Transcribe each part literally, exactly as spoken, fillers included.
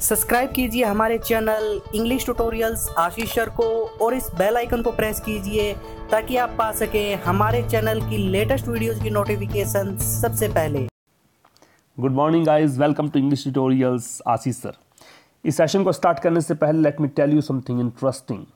Subscribe कीजिए हमारे channel English tutorials Ashish sir को और इस बेल आइकन को प्रेस कीजिए ताकि आप पा सकें हमारे चैनल की लेटेस्ट वीडियोस की नोटिफिकेशन सबसे पहले। Good morning guys, welcome to English tutorials Ashish sir. इस सेशन को स्टार्ट करने से पहले let me tell you something interesting.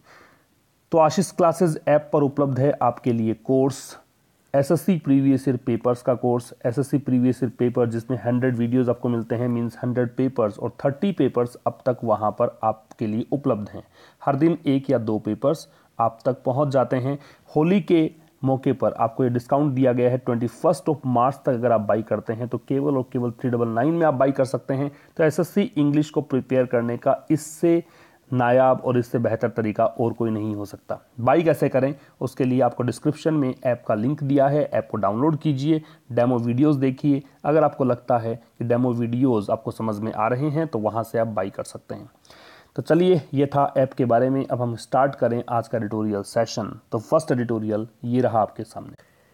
तो आशीष क्लासेस ऐप पर उपलब्ध है आपके लिए course SSC previous year papers का course. SSC previous year paper जिसमें हंड्रेड वीडियोस आपको मिलते हैं, मींस हंड्रेड पेपर्स, और थर्टी पेपर्स अब तक वहां पर आपके लिए उपलब्ध हैं। हर दिन एक या दो पेपर्स आप तक पहुंच जाते हैं। होली के मौके पर आपको ये डिस्काउंट दिया गया है। ट्वेंटी फर्स्ट ऑफ मार्च तक अगर आप बाई करते हैं तो केवल और केवल थ्री डबल नाइन में आप बाई कर सकते हैं। तो एसएससी इंग्लिश को प्रिपेयर करने का इससे नायाब और इससे बेहतर तरीका और कोई नहीं हो सकता। बाई कैसे करें उसके लिए आपको डिस्क्रिप्शन में ऐप का लिंक दिया है, ऐप को डाउनलोड कीजिए, डेमो वीडियोस देखिए। अगर आपको लगता है कि डेमो वीडियोस आपको समझ में आ रहे हैं तो वहां से आप बाई कर सकते हैं। तो चलिए, ये था ऐप के बारे में। अब हम स्टार्ट करें आज का एडिटोरियल सेशन। तो फर्स्ट एडिटोरियल ये रहा आपके सामने।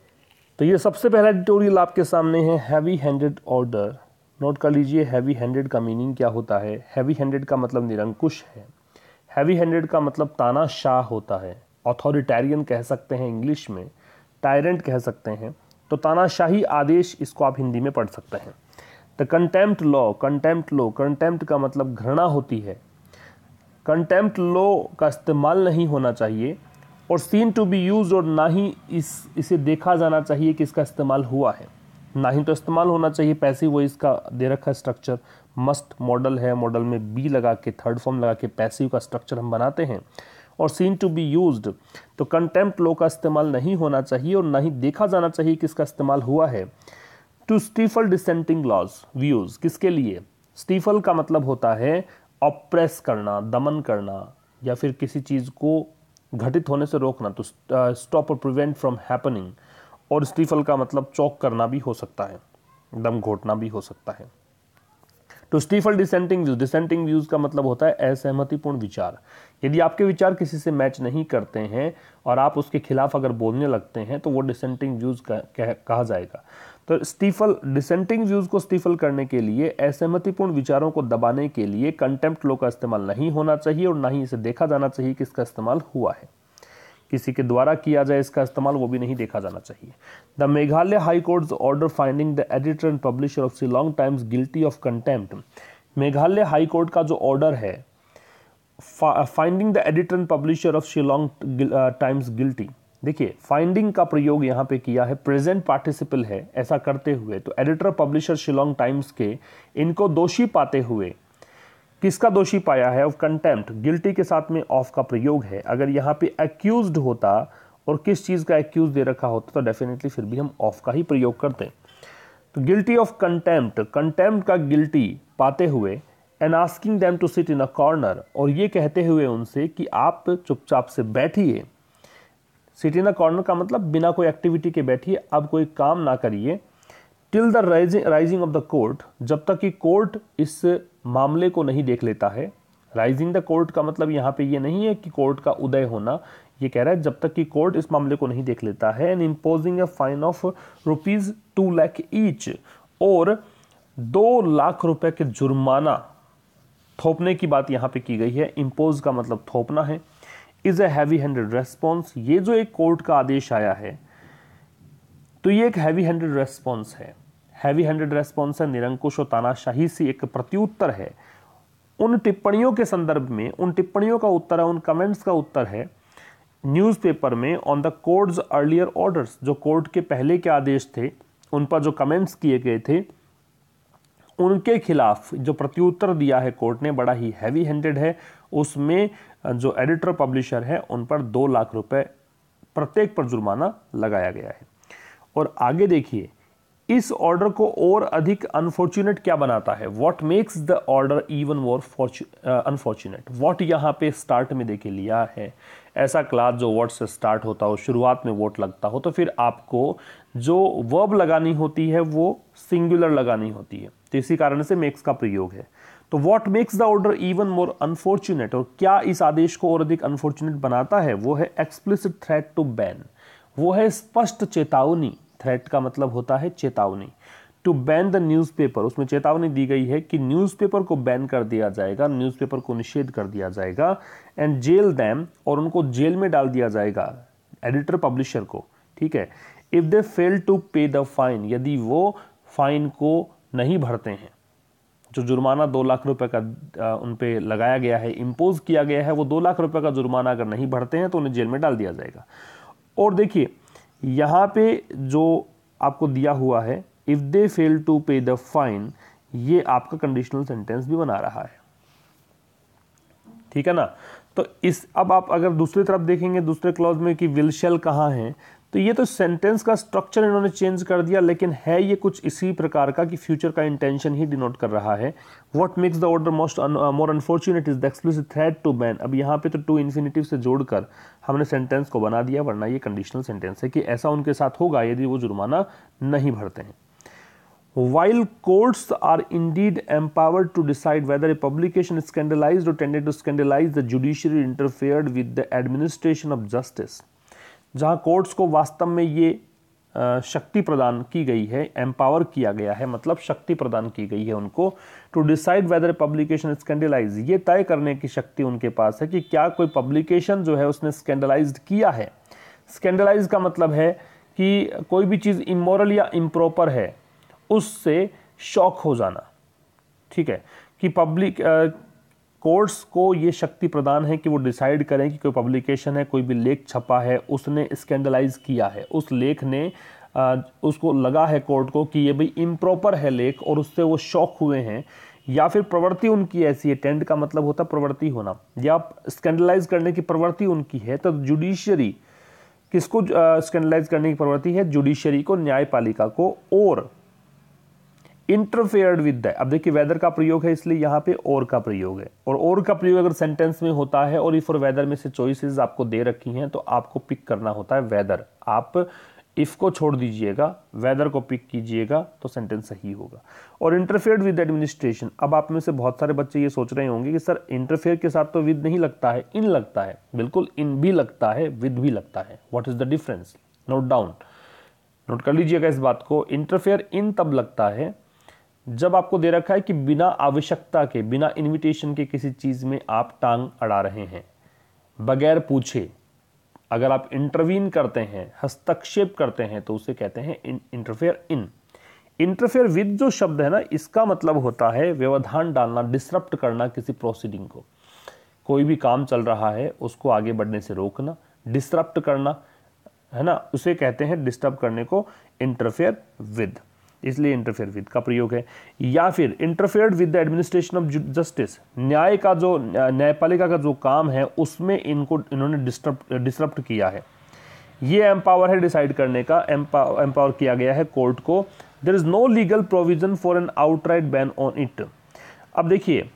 तो ये सबसे पहला एडिटोरियल आपके सामने है, हैवी हैंडेड ऑर्डर। नोट कर लीजिए हैवी हैंडेड का मीनिंग क्या होता है। हैवी हैंडेड का मतलब निरंकुश है। हैवी हैंडेड का मतलब तानाशाह होता है। ऑथोरिटेरियन कह सकते हैं इंग्लिश में, टायरेंट कह सकते हैं। तो तानाशाही आदेश, इसको आप हिंदी में पढ़ सकते हैं। The contempt law, contempt law, contempt का मतलब घृणा होती है। कंटेम्प्ट लॉ का इस्तेमाल नहीं होना चाहिए और सीन टू बी यूज, और ना ही इस इसे देखा जाना चाहिए कि इसका इस्तेमाल हुआ है। ना ही तो इस्तेमाल होना चाहिए, पैसिव वॉइस का दे रखा है स्ट्रक्चर। मस्ट मॉडल है, मॉडल में बी लगा के थर्ड फॉर्म लगा के पैसिव का स्ट्रक्चर हम बनाते हैं। और सीन टू बी यूज्ड, तो कंटेम्प्ट लॉ का इस्तेमाल नहीं होना चाहिए और ना ही देखा जाना चाहिए कि इसका इस्तेमाल हुआ है। To stifle dissenting laws views, किसके लिए? स्टीफल का मतलब होता है ऑप्रेस करना, दमन करना, या फिर किसी चीज को घटित होने से रोकना। तो स्टॉप और प्रिवेंट फ्रॉम हैपनिंग। और स्टीफल का मतलब चौक करना भी हो सकता है, दम घोटना भी हो सकता है। तो stifle dissenting views, dissenting views का मतलब होता है असहमतिपूर्ण विचार। यदि आपके विचार किसी से मैच नहीं करते हैं और आप उसके खिलाफ अगर बोलने लगते हैं तो वो डिसेंटिंग व्यूज कहा जाएगा। तो स्टीफल डिसेंटिंग व्यूज को स्टीफल करने के लिए, असहमतिपूर्ण विचारों को दबाने के लिए कंटेम्प्ट लॉ का इस्तेमाल नहीं होना चाहिए और ना ही इसे देखा जाना चाहिए कि इसका इस्तेमाल हुआ है। किसी के द्वारा किया जाए इसका इस्तेमाल, वो भी नहीं देखा जाना चाहिए। The Meghalaya high court's order finding the editor and publisher of Shillong Times guilty of contempt. Meghalaya high court का जो ऑर्डर है finding the editor and publisher of Shillong Times guilty, देखिए फाइंडिंग का प्रयोग यहाँ पे किया है, प्रेजेंट पार्टिसिपल है। ऐसा करते हुए तो एडिटर पब्लिशर शिलोंग टाइम्स के इनको दोषी पाते हुए, किसका दोषी पाया है? Of contempt. गिल्टी के साथ में ऑफ का प्रयोग है। अगर यहाँ पे एक्यूज्ड होता और किस चीज का एक्यूज दे रखा होता तो डेफिनेटली फिर भी हम ऑफ का ही प्रयोग करते। तो गिल्टी ऑफ कंटेम्प्ट, कंटेम्प्ट का गिल्टी पाते हुए, and asking them to sit in a corner, और ये कहते हुए उनसे कि आप चुपचाप से बैठिए। सिट इन अ कॉर्नर का मतलब बिना कोई एक्टिविटी के बैठिए, अब कोई काम ना करिए। Till the rising of the court, जब तक कि कोर्ट इस मामले को नहीं देख लेता है। राइजिंग द कोर्ट का मतलब यहाँ पे ये नहीं है कि कोर्ट का उदय होना, ये कह रहा है जब तक कि कोर्ट इस मामले को नहीं देख लेता है। And imposing a fine of rupees two lakh each, और दो लाख रुपए के जुर्माना थोपने की बात यहाँ पे की गई है। इम्पोज का मतलब थोपना है। Is a heavy handed response, ये जो एक कोर्ट का आदेश आया है तो ये एक हैवी हैंडेड रेस्पॉन्स है। हैवी हैंडेड रेस्पॉन्स है, निरंकुश और तानाशाही से एक प्रत्युत्तर है। उन टिप्पणियों के संदर्भ में, उन टिप्पणियों का उत्तर है, उन कमेंट्स का उत्तर है न्यूज़पेपर में on the court's earlier orders. जो कोर्ट के पहले के आदेश थे उन पर जो कमेंट्स किए गए थे उनके खिलाफ जो प्रत्युत्तर दिया है कोर्ट ने, बड़ा ही हैवी हैंडेड है। उसमें जो एडिटर पब्लिशर है उन पर दो लाख रुपए प्रत्येक पर जुर्माना लगाया गया है। और आगे देखिए, इस ऑर्डर को और अधिक अनफॉर्चुनेट क्या बनाता है? What makes the order even more unfortunate. What यहाँ पे स्टार्ट में देखिए लिया है, ऐसा क्लास जो वर्ड से स्टार्ट होता हो, शुरुआत में वोट लगता हो, तो फिर आपको जो वर्ब लगानी होती है वो सिंगुलर लगानी होती है। तो इसी कारण से मेक्स का प्रयोग है। तो what makes the order even more unfortunate, और क्या इस आदेश को और अधिक अनफॉर्चुनेट बनाता है, वो है एक्सप्लिसिट थ्रेट टू बैन, वो है स्पष्ट चेतावनी। थ्रेट का मतलब होता है चेतावनी। टू बैन द न्यूज़पेपर, उसमें चेतावनी दी गई है कि न्यूज़पेपर को बैन कर दिया जाएगा, न्यूज़पेपर को निषेध कर दिया जाएगा, एंड जेल दैम, और उनको जेल में डाल दिया जाएगा, एडिटर पब्लिशर को, ठीक है, if they fail to pay the fine, यदि वो फाइन को नहीं भरते हैं, जो जुर्माना दो लाख रुपए का उन पे लगाया गया है, इम्पोज किया गया है, वो दो लाख रुपए का जुर्माना अगर नहीं भरते हैं तो उन्हें जेल में डाल दिया जाएगा। और देखिए यहाँ पे जो आपको दिया हुआ है, if they fail to pay the fine, ये आपका कंडीशनल सेंटेंस भी बना रहा है, ठीक है ना। तो इस अब आप अगर दूसरी तरफ देखेंगे दूसरे क्लॉज में कि विल शैल कहाँ है, तो ये तो सेंटेंस का स्ट्रक्चर इन्होंने चेंज कर दिया, लेकिन है ये कुछ इसी प्रकार का कि फ्यूचर का इंटेंशन ही डिनोट कर रहा है। What makes the order most more unfortunate is the explicit threat to ban. अब यहाँ पे तो टू इन्फिनिटिव से जोड़कर हमने सेंटेंस को बना दिया, वरना ये कंडीशनल सेंटेंस है कि ऐसा उनके साथ होगा यदि वो जुर्माना नहीं भरते हैं। While courts are indeed empowered to decide whether a publication is scandalized or tended to scandalize, the judiciary interfered with the administration of justice। जहाँ कोर्ट्स को वास्तव में ये शक्ति प्रदान की गई है, एम्पावर किया गया है, मतलब शक्ति प्रदान की गई है उनको, to decide whether a publication is scandalise, ये तय करने की शक्ति उनके पास है कि क्या कोई पब्लिकेशन जो है उसने स्कैंडलाइज्ड किया है। स्कैंडलाइज का मतलब है कि कोई भी चीज़ इमोरल या इम्प्रॉपर है उससे शॉक हो जाना, ठीक है, कि पब्लिक कोर्ट्स को ये शक्ति प्रदान है कि वो डिसाइड करें कि कोई पब्लिकेशन है, कोई भी लेख छपा है, उसने स्कैंडलाइज किया है, उस लेख ने आ, उसको लगा है कोर्ट को कि ये भाई इम्प्रॉपर है लेख और उससे वो शॉक हुए हैं, या फिर प्रवृत्ति उनकी ऐसी है, टेंड का मतलब होता है प्रवृत्ति होना, या स्कैंडलाइज करने की प्रवृत्ति उनकी है, तो जुडिशरी किसको स्कैंडलाइज करने की प्रवृत्ति है, जुडिशरी को, न्यायपालिका को, और इंटरफेयर्ड विद दैट। अब देखिए वेदर का प्रयोग है इसलिए यहाँ पे और का प्रयोग है, और और का प्रयोग अगर सेंटेंस में होता है और इफ और वेदर में से चॉइसेस आपको दे रखी हैं तो आपको पिक करना होता है वेदर। आप इफ को छोड़ दीजिएगा, वेदर को पिक कीजिएगा तो सेंटेंस सही होगा। और इंटरफेयर्ड विद एडमिनिस्ट्रेशन, अब आप में से बहुत सारे बच्चे ये सोच रहे होंगे कि सर इंटरफेयर के साथ तो विद नहीं लगता है, इन लगता है। बिल्कुल, इन भी लगता है, विद भी लगता है। What is the difference? Note down, note कर लीजिएगा इस बात को। इंटरफेयर इन तब लगता है जब आपको दे रखा है कि बिना आवश्यकता के, बिना इन्विटेशन के किसी चीज में आप टांग अड़ा रहे हैं, बगैर पूछे अगर आप इंटरवीन करते हैं, हस्तक्षेप करते हैं, तो उसे कहते हैं इंटरफेयर इन। इंटरफेयर विद जो शब्द है ना, इसका मतलब होता है व्यवधान डालना, डिसरप्ट करना किसी प्रोसीडिंग को। कोई भी काम चल रहा है उसको आगे बढ़ने से रोकना, डिसरप्ट करना, है ना, उसे कहते हैं डिस्टर्ब करने को इंटरफेयर विद, इसलिए इंटरफेयर विद का प्रयोग है। या फिर interfered with the administration of justice, न्याय का जो, न्यायपालिका का जो काम है उसमें इनको इन्होंने डिस्टर्ब डिसरप्ट किया है। ये एम्पावर है डिसाइड करने का, एम्पावर किया गया है कोर्ट को। There is no legal provision for an outright ban on it. अब देखिए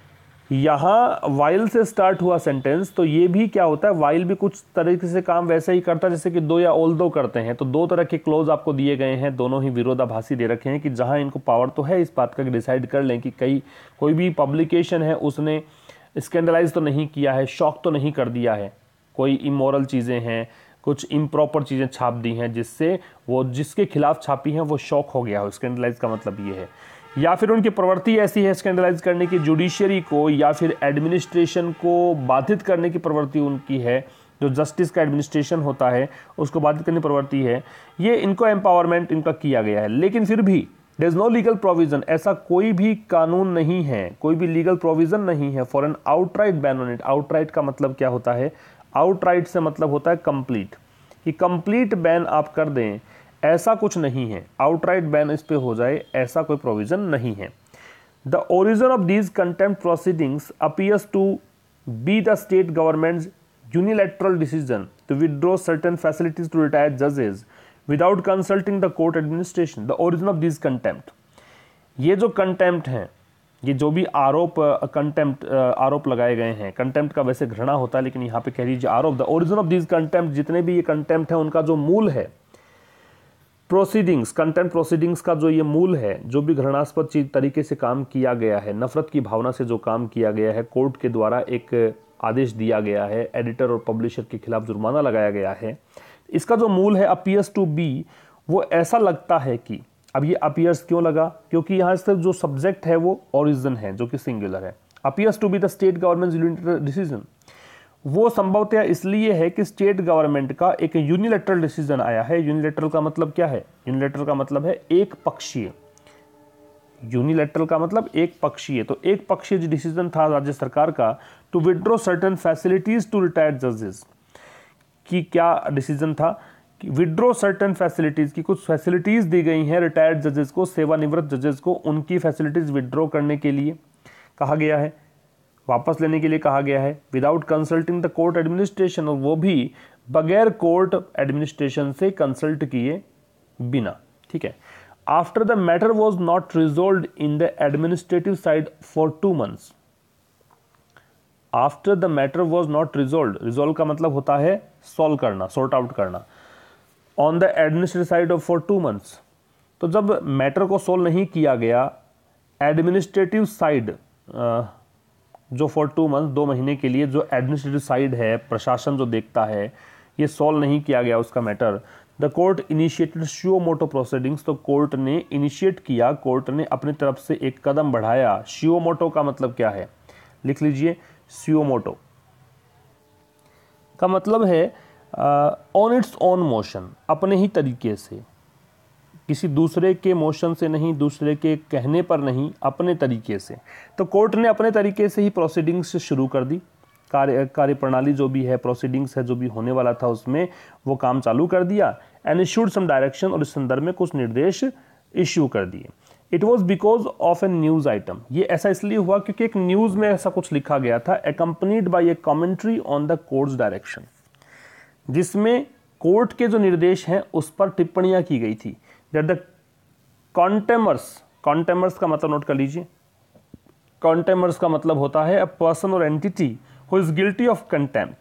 यहाँ वाइल से स्टार्ट हुआ सेंटेंस, तो ये भी क्या होता है, वाइल भी कुछ तरीके से काम वैसे ही करता है जैसे कि दो या ऑल दो करते हैं। तो दो तरह के क्लोज आपको दिए गए हैं, दोनों ही विरोधाभासी दे रखे हैं कि जहाँ इनको पावर तो है इस बात का डिसाइड कर लें कि कई कोई भी पब्लिकेशन है उसने स्कैंडलाइज तो नहीं किया है, शॉक तो नहीं कर दिया है, कोई इमोरल चीज़ें हैं, कुछ इम्प्रॉपर चीज़ें छाप दी हैं जिससे वो जिसके खिलाफ छापी हैं वो शॉक हो गया हो। स्कैंडलाइज का मतलब ये है। या फिर उनकी प्रवृत्ति ऐसी है स्कैंडलाइज करने की, जुडिशरी को या फिर एडमिनिस्ट्रेशन को बाधित करने की प्रवृत्ति उनकी है, जो जस्टिस का एडमिनिस्ट्रेशन होता है उसको बाधित करने की प्रवृत्ति है। ये इनको एम्पावरमेंट इनका किया गया है। लेकिन फिर भी there is no legal provision, ऐसा कोई भी कानून नहीं है, कोई भी लीगल प्रोविजन नहीं है for an outright ban on it. Outright का मतलब क्या होता है? आउटराइट से मतलब होता है कंप्लीट, कि कंप्लीट बैन आप कर दें, ऐसा कुछ नहीं है। आउटराइट बैन इस पे हो जाए ऐसा कोई प्रोविजन नहीं है। The origin of these contempt proceedings appears to be the state government's unilateral decision to withdraw certain facilities to retired जजेस without consulting the court administration. The origin of these contempt, ये जो contempt हैं, ये जो भी आरोप contempt आरोप लगाए गए हैं, कंटेम्प्ट का वैसे घृणा होता है लेकिन यहाँ पे कह लीजिए आरोप। The origin of these contempt, जितने भी ये कंटेम्प्ट है उनका जो मूल है, प्रोसीडिंग्स, कंटेम्प्ट प्रोसीडिंग्स का जो ये मूल है, जो भी घृणास्पद चीज तरीके से काम किया गया है, नफरत की भावना से जो काम किया गया है, कोर्ट के द्वारा एक आदेश दिया गया है, एडिटर और पब्लिशर के खिलाफ जुर्माना लगाया गया है, इसका जो मूल है अपीयर्स टू बी, वो ऐसा लगता है कि अब ये अपीयर्स क्यों लगा, क्योंकि यहाँ से जो सब्जेक्ट है वो ओरिजिन है जो कि सिंगुलर है। Appears to be the state government unilateral decision, वो संभवतः इसलिए है कि स्टेट गवर्नमेंट का एक यूनिलैटरल डिसीजन आया है। यूनिलैटरल का मतलब क्या है? यूनिलैटरल का मतलब है एक पक्षीय। यूनिलैटरल का मतलब एक पक्षीय, तो एक पक्षीय डिसीजन था राज्य सरकार का to withdraw certain facilities to retired जजेस। कि क्या डिसीजन था कि विड्रॉ सर्टेन फैसिलिटीज की कुछ फैसिलिटीज दी गई हैं रिटायर्ड जजेस को, सेवानिवृत्त जजेस को, उनकी फैसिलिटीज विड्रॉ करने के लिए कहा गया है, वापस लेने के लिए कहा गया है, without consulting the court administration, और वो भी बगैर कोर्ट एडमिनिस्ट्रेशन से कंसल्ट किए बिना। ठीक है। After the matter was not resolve in the administrative side for two months. After the matter was not resolve, resolve का मतलब होता है सॉल्व करना, सॉर्ट आउट करना, on the administrative side of for two months. तो जब matter को solve नहीं किया गया एडमिनिस्ट्रेटिव साइड, जो फॉर टू मंथ, दो महीने के लिए जो एडमिनिस्ट्रेटिव साइड है, प्रशासन जो देखता है, ये सॉल्व नहीं किया गया उसका matter, the court initiated suo motu proceedings, तो कोर्ट ने इनिशिएट किया, कोर्ट ने अपनी तरफ से एक कदम बढ़ाया। शियो मोटो का मतलब क्या है? लिख लीजिए, शियो मोटो का मतलब है ऑन इट्स ओन मोशन, अपने ही तरीके से, किसी दूसरे के मोशन से नहीं, दूसरे के कहने पर नहीं, अपने तरीके से। तो कोर्ट ने अपने तरीके से ही प्रोसीडिंग्स शुरू कर दी, कार्य कार्यप्रणाली जो भी है, प्रोसीडिंग्स है जो भी होने वाला था उसमें वो काम चालू कर दिया। एंड इशूड सम डायरेक्शन, और इस संदर्भ में कुछ निर्देश इश्यू कर दिए। It was because of a news item, ये ऐसा इसलिए हुआ क्योंकि एक न्यूज में ऐसा कुछ लिखा गया था, accompanied by a commentary on the court's direction, जिसमें कोर्ट के जो निर्देश हैं उस पर टिप्पणियां की गई थी। दैट द कॉन्टेमर्स, कॉन्टेमर्स का मतलब नोट कर लीजिए, कॉन्टेमर्स का मतलब होता है a person or entity who is guilty of contempt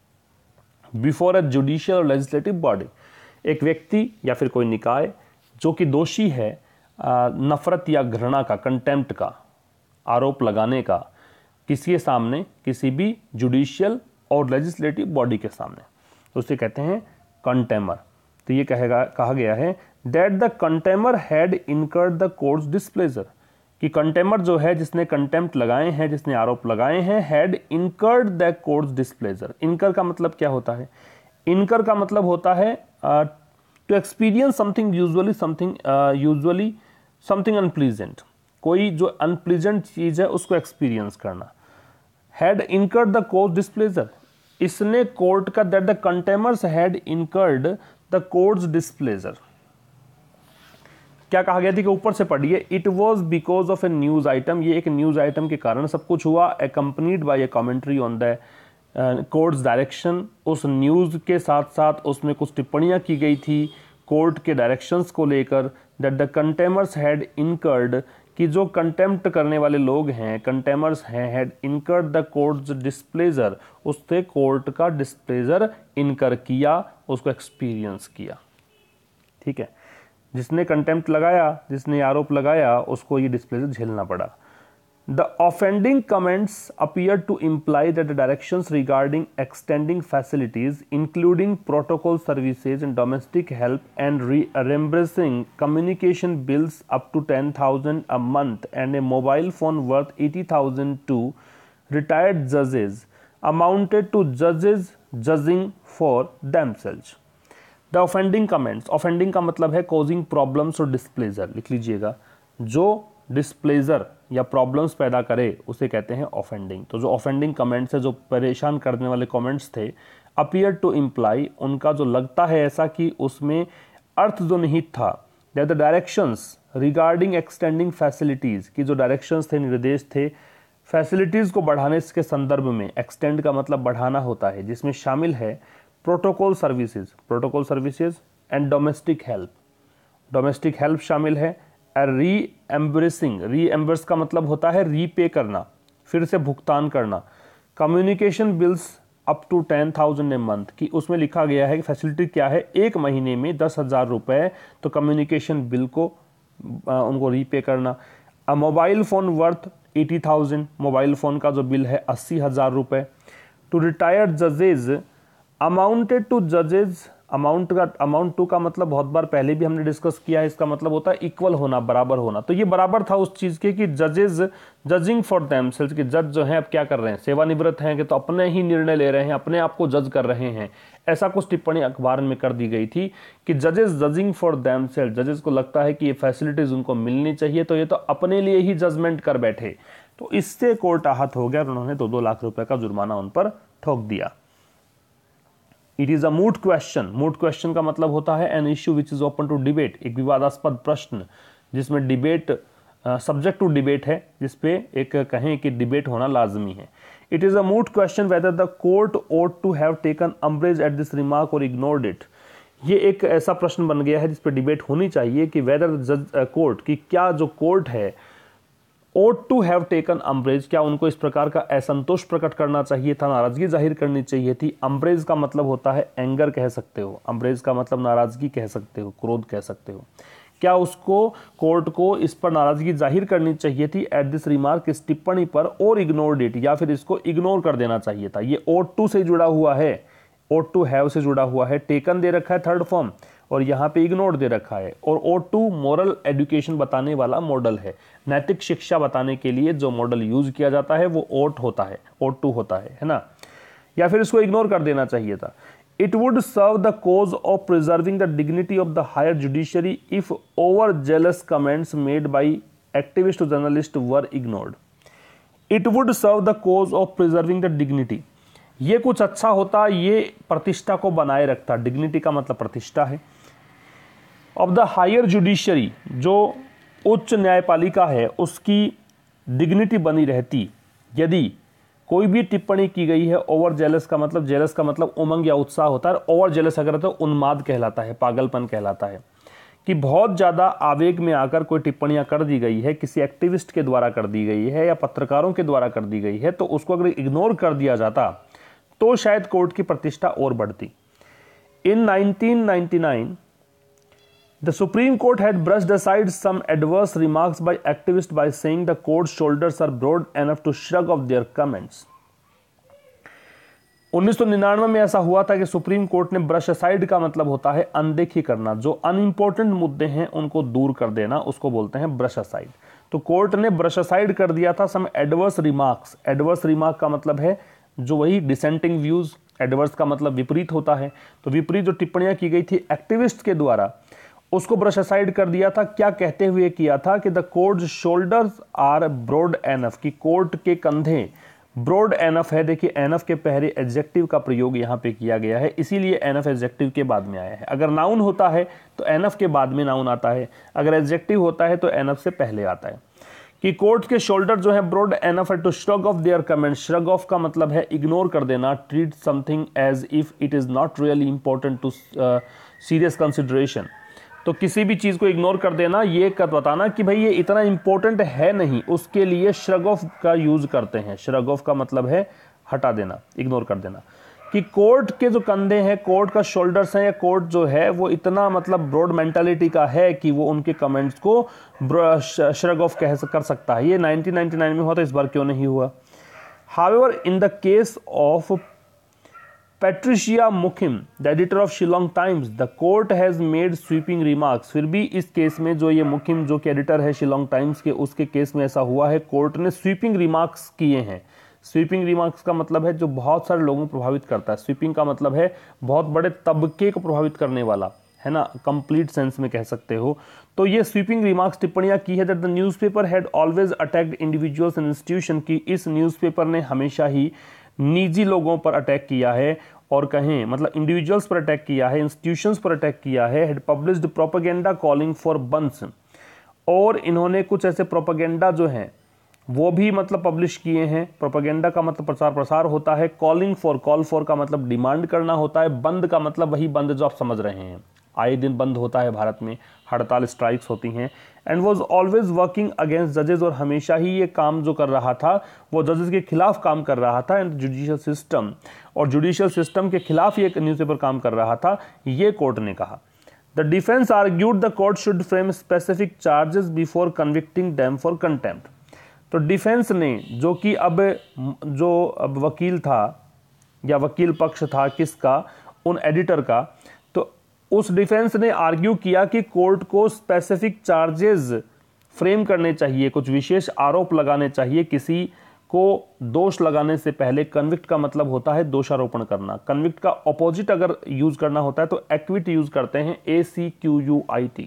before a judicial or legislative body, एक व्यक्ति या फिर कोई निकाय जो कि दोषी है नफरत या घृणा का, कंटेम्प्ट का आरोप लगाने का किसी के सामने, किसी भी जुडिशियल और लेजिस्लेटिव बॉडी के सामने, तो उसे कहते हैं कंटेमर। तो ये कहेगा कहा गया है that the contemnor had incurred the court's displeasure, कि कंटेमर जो है, जिसने कंटेम्प्ट लगाए हैं, जिसने आरोप लगाए हैं, had incurred the court's displeasure. Incur का मतलब क्या होता है? इनकर का मतलब होता है to experience something, usually something usually something unpleasant, कोई जो अनप्लीजेंट चीज है उसको एक्सपीरियंस करना। Had incurred the court's displeasure, इसने कोर्ट का, that the contemnors had incurred the court's displeasure. क्या कहा गया थी कि ऊपर से पढ़िए, it was because of a news item, ये एक न्यूज आइटम के कारण सब कुछ हुआ, accompanied by a commentary on the court's direction, उस न्यूज के साथ साथ उसमें कुछ टिप्पणियां की गई थी कोर्ट के डायरेक्शंस को लेकर। That the contemnors had incurred, कि जो कंटेम्प्ट करने वाले लोग हैं, कंटेमर्स हैं, had incurred the court's displeasure, उससे कोर्ट का डिस्प्लेजर इनकर किया, उसको एक्सपीरियंस किया। ठीक है, जिसने कंटेम्प्ट लगाया, जिसने आरोप लगाया, उसको ये डिस्प्लेजर झेलना पड़ा। The offending comments appear to imply that the directions regarding extending facilities including protocol services and domestic help and reimbursing communication bills up to ten thousand a month and a mobile phone worth eighty thousand to retired judges amounted to judges judging for themselves. The offending comments, offending का मतलब है causing problems और displeasure, लिख लीजिएगा, जो displeasure या problems पैदा करे उसे कहते हैं ऑफेंडिंग। तो जो ऑफेंडिंग कमेंट्स है, जो परेशान करने वाले कमेंट्स थे, अपीयर टू इम्प्लाई, उनका जो लगता है ऐसा कि उसमें अर्थ जो निहित था, that the directions regarding extending facilities, की जो डायरेक्शंस थे, निर्देश थे फैसिलिटीज को बढ़ाने के संदर्भ में, एक्सटेंड का मतलब बढ़ाना होता है, जिसमें शामिल है protocol services, protocol services and domestic help, domestic help शामिल है। री एम्बर्सिंग, री एम्बर्स का मतलब होता है रीपे करना, फिर से भुगतान करना। Communication bills up to ten thousand a month, की उसमें लिखा गया है कि फैसिलिटी क्या है, एक महीने में दस हजार रुपए, तो कम्युनिकेशन बिल को आ, उनको रीपे करना। अ mobile phone worth eighty thousand, mobile phone का जो बिल है अस्सी हजार रुपये। To retired जजेज amounted to जजेज amount का अमाउंट टू का मतलब बहुत बार पहले भी हमने डिस्कस किया है, इसका मतलब होता है इक्वल होना, बराबर होना। तो ये बराबर था उस चीज़ के कि जजेज जजिंग फॉर देमसेल्व्स, कि जज जो हैं अब क्या कर रहे हैं, सेवानिवृत्त हैं कि तो अपने ही निर्णय ले रहे हैं, अपने आप को जज कर रहे हैं। ऐसा कुछ टिप्पणी अखबार में कर दी गई थी कि जजेस जजिंग फॉर देमसेल्व्स, जजेस को लगता है कि ये फैसिलिटीज उनको मिलनी चाहिए, तो ये तो अपने लिए ही जजमेंट कर बैठे। तो इससे कोर्ट आहत हो गया और उन्होंने दो दो लाख रुपए का जुर्माना उन पर ठोक दिया। It is a moot question. Moot question का मतलब होता है an issue which is open to debate, एक विवादास्पद प्रश्न जिसमें डिबेट सब्जेक्ट टू डिबेट है, जिसपे एक कहें कि डिबेट होना लाजमी है। It is a moot question whether the court ought to have taken umbrage at this remark or ignored it. ये एक ऐसा प्रश्न बन गया है जिस पर डिबेट होनी चाहिए कि वेदर जज कोर्ट, कि क्या जो कोर्ट है ought to have taken umbrage, क्या उनको इस प्रकार का असंतोष प्रकट करना चाहिए था, नाराजगी जाहिर करनी चाहिए थी। अम्ब्रेज का मतलब होता है एंगर कह सकते हो, अम्ब्रेज का मतलब नाराजगी कह सकते हो, क्रोध कह सकते हो। क्या उसको कोर्ट को इस पर नाराजगी जाहिर करनी चाहिए थी एट दिस रिमार्क, इस टिप्पणी पर, और इग्नोर्ड इट, या फिर इसको इग्नोर कर देना चाहिए था। ये ought टू से जुड़ा हुआ है, ought टू हैव से जुड़ा हुआ है, टेकन दे रखा है थर्ड फॉर्म और यहाँ पे इग्नोर दे रखा है। और ought टू मोरल एजुकेशन बताने वाला मॉडल है, नैतिक शिक्षा बताने के लिए जो मॉडल यूज किया जाता है वो ought होता है, ought टू होता है, है ना। या फिर इसको इग्नोर कर देना चाहिए था। It would serve the cause of preserving the dignity of the higher judiciary if overzealous comments made by activist journalists were ignored. It would serve the cause of preserving the dignity. ये कुछ अच्छा होता, ये प्रतिष्ठा को बनाए रखता, dignity का मतलब प्रतिष्ठा है, of the higher judiciary, जो उच्च न्यायपालिका है उसकी डिग्निटी बनी रहती यदि कोई भी टिप्पणी की गई है। ओवर जेलस का मतलब, जेलस का मतलब उमंग या उत्साह होता है, ओवर जेलस अगर तो उन्माद कहलाता है, पागलपन कहलाता है, कि बहुत ज़्यादा आवेग में आकर कोई टिप्पणियां कर दी गई है, किसी एक्टिविस्ट के द्वारा कर दी गई है या पत्रकारों के द्वारा कर दी गई है, तो उसको अगर इग्नोर कर दिया जाता तो शायद कोर्ट की प्रतिष्ठा और बढ़ती। In nineteen ninety nine The Supreme Court had brushed aside some adverse remarks by activists by saying the court's shoulders are broad enough to shrug off their comments. उन्नीस सौ निन्यानवे में ऐसा हुआ था कि सुप्रीम कोर्ट ने ब्रश असाइड का मतलब होता है अनदेखी करना, जो अनइम्पोर्टेंट मुद्दे हैं उनको दूर कर देना, उसको बोलते हैं ब्रश असाइड। तो कोर्ट ने ब्रश असाइड कर दिया था some adverse remarks. Adverse remark का मतलब है जो वही डिसेंटिंग व्यूज, एडवर्स का मतलब विपरीत होता है, तो विपरीत जो टिप्पणियां की गई थी एक्टिविस्ट के द्वारा उसको ब्रश असाइड कर दिया था। क्या कहते हुए किया था कि the court shoulders are broad enough, कि कोर्ट के कंधे ब्रॉड एनफ है। देखिए एनफ के पहले एडजेक्टिव का प्रयोग यहाँ पे किया गया है, इसीलिए एनफ एडजेक्टिव के बाद में आया है। अगर नाउन होता है तो एनफ के बाद में नाउन आता है, अगर एडजेक्टिव होता है तो एनफ से पहले आता है। कि कोर्ट के शोल्डर जो है ब्रॉड एनफ है to shrug off their comment. Shrug off का मतलब है इग्नोर कर देना, treat something as if it is not really important to serious consideration. तो किसी भी चीज़ को इग्नोर कर देना, ये कर बताना कि भाई ये इतना इंपॉर्टेंट है नहीं, उसके लिए श्रग ऑफ का यूज करते हैं। श्रग ऑफ का मतलब है हटा देना, इग्नोर कर देना। कि कोर्ट के जो कंधे हैं, कोर्ट का शोल्डर्स हैं, या कोर्ट जो है वो इतना मतलब ब्रॉड मेंटालिटी का है कि वो उनके कमेंट्स को श्रग ऑफ कह कर सकता है। ये नाइनटीन नाइंटी नाइन में हुआ था, इस बार क्यों नहीं हुआ। However in the case of Patricia Mukim, the editor of Shillong Times, the court has made sweeping remarks. फिर भी इस केस में जो ये मुकिम जो कि एडिटर है शिलोंग टाइम्स के, उसके केस में ऐसा हुआ है, कोर्ट ने स्वीपिंग रिमार्क्स किए हैं। स्वीपिंग रिमार्क्स का मतलब है जो बहुत सारे लोगों को प्रभावित करता है। स्वीपिंग का मतलब है बहुत बड़े तबके को प्रभावित करने वाला, है ना, कंप्लीट सेंस में कह सकते हो। तो ये स्वीपिंग रिमार्क्स टिप्पणियां की है that the newspaper had always attacked individuals and institution, की इस न्यूज़पेपर ने हमेशा ही निजी लोगों पर अटैक किया है, और कहें मतलब इंडिविजुअल्स पर अटैक किया है, इंस्टीट्यूशंस पर अटैक किया है। Had published propaganda calling for bans, और इन्होंने कुछ ऐसे प्रोपेगेंडा जो हैं वो भी मतलब पब्लिश किए हैं। प्रोपेगेंडा का मतलब प्रचार प्रसार होता है, कॉलिंग फॉर, कॉल फॉर का मतलब डिमांड करना होता है, बंद का मतलब वही बंद जो आप समझ रहे हैं, आए दिन बंद होता है भारत में, हड़ताल स्ट्राइक्स होती हैं। And was always working against जजेस, और हमेशा ही ये काम जो कर रहा था वो जजेस के खिलाफ काम कर रहा था। एंड जुडिशियल सिस्टम, और जुडिशियल सिस्टम के खिलाफ ये न्यूज़पेपर काम कर रहा था, ये कोर्ट ने कहा। The defence argued the court should frame specific charges before convicting them for contempt. तो डिफेंस ने, जो कि अब जो अब वकील था या वकील पक्ष था किसका, उन एडिटर का, तो उस डिफेंस ने आर्ग्यू किया कि कोर्ट को स्पेसिफिक चार्जेस फ्रेम करने चाहिए, कुछ विशेष आरोप लगाने चाहिए। किसी को दोष लगाने से पहले कन्विक्ट का मतलब होता है दोषारोपण करना, कन्विक्ट का ऑपोजिट अगर यूज करना होता है तो एक्विट यूज करते हैं, A C Q U I T.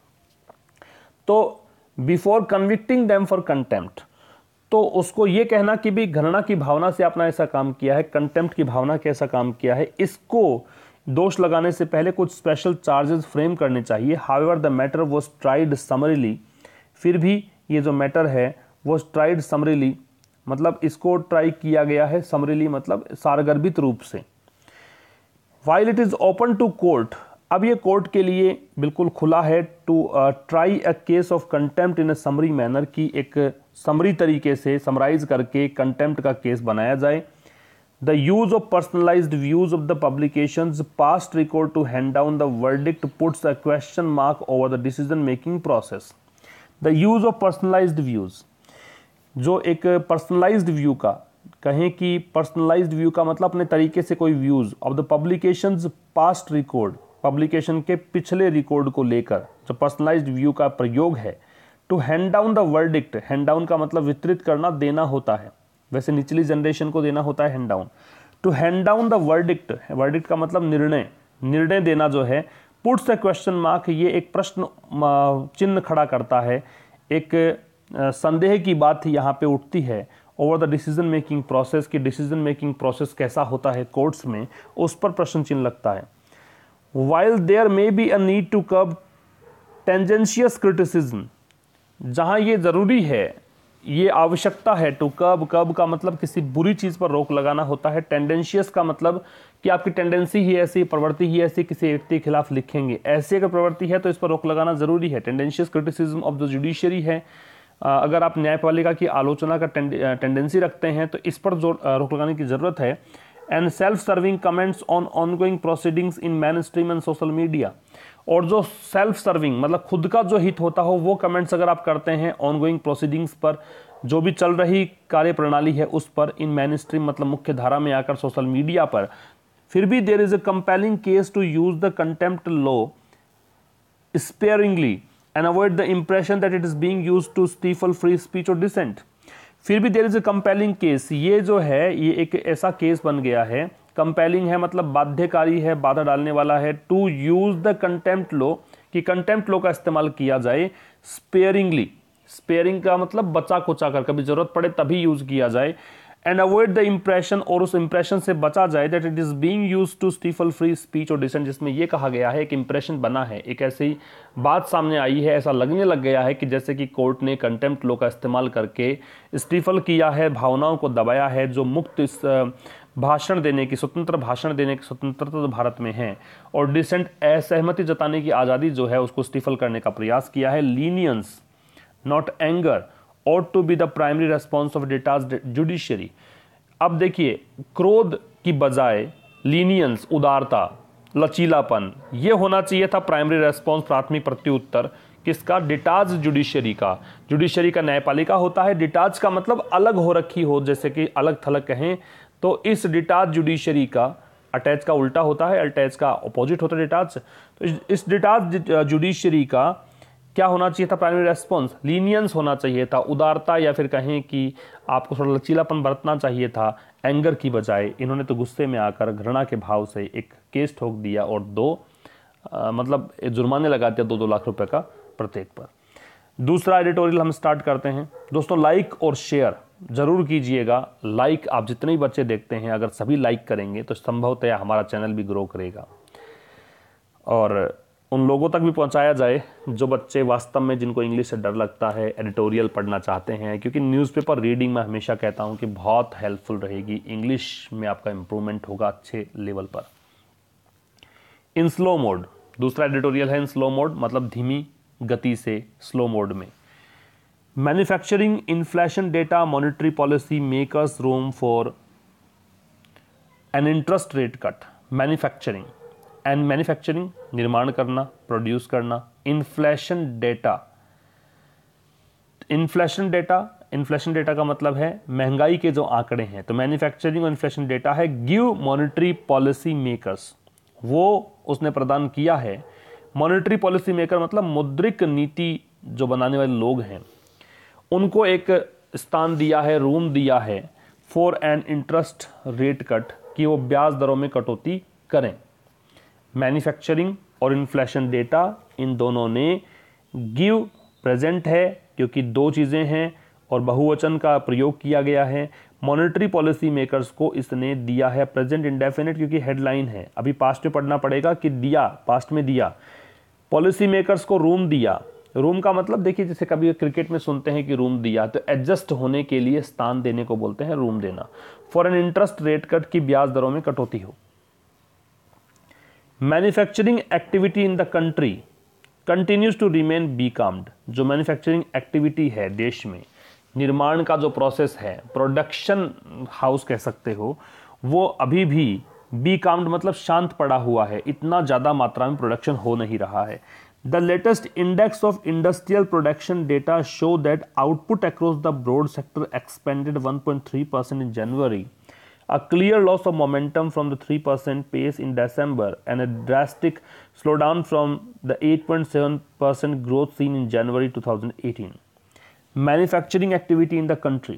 तो before convicting them for contempt, तो उसको ये कहना कि भी घृणा की भावना से आपने ऐसा काम किया है, कंटेम्प्ट की भावना के ऐसा काम किया है, इसको दोष लगाने से पहले कुछ स्पेशल चार्जेस फ्रेम करने चाहिए। However the matter was tried summarily, फिर भी ये जो मैटर है वो ट्राइड समरीली, मतलब इसको ट्राई किया गया है, समरीली मतलब सारगर्भित रूप से। While it is open to court, अब ये कोर्ट के लिए बिल्कुल खुला है to try a case of contempt in a summary manner, की एक समरी तरीके से समराइज करके कंटेम्प्ट का केस बनाया जाए। The use of personalised views of the publications past record to hand down the verdict puts a question mark over the decision making process. The use of personalised views, जो एक personalised view का कहें कि personalised view का मतलब अपने तरीके से कोई views of the publications past record, publication के पिछले रिकॉर्ड को लेकर जो पर्सनलाइज्ड व्यू का प्रयोग है। To hand down the verdict, hand down का मतलब वितरित करना, देना होता है, वैसे निचली जनरेशन को देना होता है hand down. To hand down the verdict, verdict का मतलब निर्णय, निर्णय देना जो है। पुट्स अ क्वेश्चन मार्क, ये एक प्रश्न चिन्ह खड़ा करता है, एक संदेह की बात यहाँ पे उठती है over the decision making process, की डिसीजन मेकिंग प्रोसेस कैसा होता है कोर्ट्स में, उस पर प्रश्न चिन्ह लगता है। While there may be a need to curb tendentious criticism, जहाँ ये ज़रूरी है, ये आवश्यकता है, टू कर्ब, कर्ब का मतलब किसी बुरी चीज़ पर रोक लगाना होता है। टेंडेंशियस का मतलब कि आपकी टेंडेंसी ही ऐसी, प्रवृत्ति ही ऐसी, किसी व्यक्ति के खिलाफ लिखेंगे, ऐसी अगर प्रवृत्ति है तो इस पर रोक लगाना जरूरी है। Tendentious criticism of the judiciary है, अगर आप न्यायपालिका की आलोचना का टेंडेंसी रखते हैं तो इस पर जोर रोक लगाने की जरूरत है। And self serving comments on ongoing proceedings in main stream and social media, और जो सेल्फ सर्विंग मतलब खुद का जो हित होता हो वो कमेंट्स अगर आप करते हैं ऑनगोइंग प्रोसीडिंग्स पर, जो भी चल रही कार्य प्रणाली है उस पर, इन मेन स्ट्रीम मतलब मुख्य धारा में आकर सोशल मीडिया पर, फिर भी there is a compelling case to use the contempt law sparingly and avoid the impression that it is being used to stifle free speech or dissent। फिर भी there is a compelling case, ये जो है ये एक ऐसा case बन गया है, compelling है मतलब बाध्यकारी है, बाधा डालने वाला है, to use the contempt law, कि contempt law का इस्तेमाल किया जाए sparingly, sparing का मतलब बचा कुचा कर, कभी जरूरत पड़े तभी यूज किया जाए। एंड अवॉइड द इम्प्रेशन, और उस इम्प्रेशन से बचा जाए that it is being used to stifle free speech और डिसेंट, जिसमें यह कहा गया है, एक इम्प्रेशन बना है, एक ऐसी बात सामने आई है, ऐसा लगने लग गया है कि जैसे कि कोर्ट ने कंटेम्प्ट लॉ का इस्तेमाल करके स्टीफल किया है, भावनाओं को दबाया है, जो मुक्त इस भाषण देने की, स्वतंत्र भाषण देने की स्वतंत्रता तो भारत में है, और डिसेंट असहमति जताने की आज़ादी जो है उसको स्टीफल करने का प्रयास किया है। Leniency not anger ought to be the primary response of detached judiciary। अब देखिए, क्रोध की बजाय लीनियंस, उदारता, लचीलापन, ये होना चाहिए था प्राइमरी रेस्पॉन्स, प्राथमिक प्रत्युत्तर किसका? डिटाच जुडिशरी का। जुडिशरी का न्यायपालिका होता है, डिटाच का मतलब अलग हो रखी हो, जैसे कि अलग थलग कहें, तो इस डिटाच जुडिशरी का, अटैच का उल्टा होता है, अटैच का अपोजिट होता है डिटाच, तो इस डिटाच जुडिशरी का क्या होना चाहिए था? प्राइमरी रेस्पॉन्स लीनियंस होना चाहिए था, उदारता, या फिर कहें कि आपको थोड़ा लचीलापन बरतना चाहिए था, एंगर की बजाय। इन्होंने तो गुस्से में आकर घृणा के भाव से एक केस ठोक दिया और दो आ, मतलब जुर्माने लगा दिया दो दो लाख रुपए का प्रत्येक पर। दूसरा एडिटोरियल हम स्टार्ट करते हैं। दोस्तों, लाइक और शेयर जरूर कीजिएगा। लाइक आप जितने ही बच्चे देखते हैं, अगर सभी लाइक करेंगे तो संभवतः हमारा चैनल भी ग्रो करेगा और उन लोगों तक भी पहुंचाया जाए जो बच्चे वास्तव में, जिनको इंग्लिश से डर लगता है, एडिटोरियल पढ़ना चाहते हैं, क्योंकि न्यूज़पेपर रीडिंग में हमेशा कहता हूं कि बहुत हेल्पफुल रहेगी, इंग्लिश में आपका इंप्रूवमेंट होगा अच्छे लेवल पर। इन स्लो मोड, दूसरा एडिटोरियल है इन स्लो मोड, मतलब धीमी गति से, स्लो मोड में। Manufacturing inflation data monetary policy makers room for an interest rate cut. Manufacturing and manufacturing निर्माण करना, प्रोड्यूस करना, inflation data, inflation data, inflation data का मतलब है महंगाई के जो आंकड़े हैं, तो मैन्युफैक्चरिंग और इन्फ्लेशन डेटा है। गिव मॉनिटरी पॉलिसी मेकर्स, वो उसने प्रदान किया है। मॉनेटरी पॉलिसी मेकर मतलब मुद्रिक नीति जो बनाने वाले लोग हैं, उनको एक स्थान दिया है, रूम दिया है for an interest rate cut, कि वो ब्याज दरों में कटौती करें। मैन्युफैक्चरिंग और इन्फ्लेशन डेटा, इन दोनों ने गिव प्रेजेंट है क्योंकि दो चीज़ें हैं और बहुवचन का प्रयोग किया गया है। मॉनेटरी पॉलिसी मेकर्स को इसने दिया है प्रेजेंट इंडेफिनिट क्योंकि हेडलाइन है, अभी पास्ट में पढ़ना पड़ेगा कि दिया, पास्ट में दिया। पॉलिसी मेकर्स को रूम दिया। रूम का मतलब देखिए, जैसे कभी क्रिकेट में सुनते हैं कि रूम दिया, तो एडजस्ट होने के लिए स्थान देने को बोलते हैं रूम देना। For an interest rate cut, की ब्याज दरों में कटौती हो। Manufacturing activity in the country continues to remain be calmed. जो मैन्युफैक्चरिंग एक्टिविटी है देश में, निर्माण का जो प्रोसेस है, प्रोडक्शन हाउस कह सकते हो, वो अभी भी बी काम्ड मतलब शांत पड़ा हुआ है, इतना ज़्यादा मात्रा में प्रोडक्शन हो नहीं रहा है। The latest index of industrial production data show that output across the broad sector expanded one point three percent in January, a clear loss of momentum from the three percent pace in December and a drastic slowdown from the eight point seven percent growth seen in January twenty eighteen. Manufacturing activity in the country,